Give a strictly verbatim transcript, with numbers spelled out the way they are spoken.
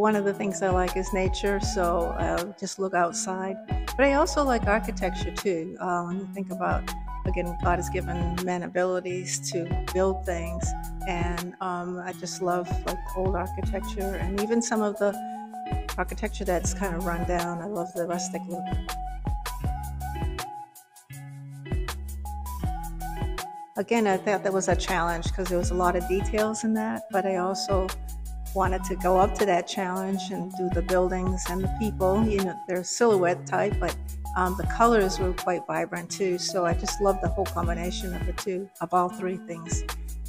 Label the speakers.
Speaker 1: one of the things I like is nature, so uh, just look outside. But I also like architecture too. Uh, when you think about, again, God has given men abilities to build things, and um, I just love like old architecture and even some of the architecture that's kind of run down. I love the rustic look. Again, I thought that was a challenge because there was a lot of details in that, but I also wanted to go up to that challenge and do the buildings and the people. You know, they're silhouette type, but um, the colors were quite vibrant too. So I just love the whole combination of the two, of all three things.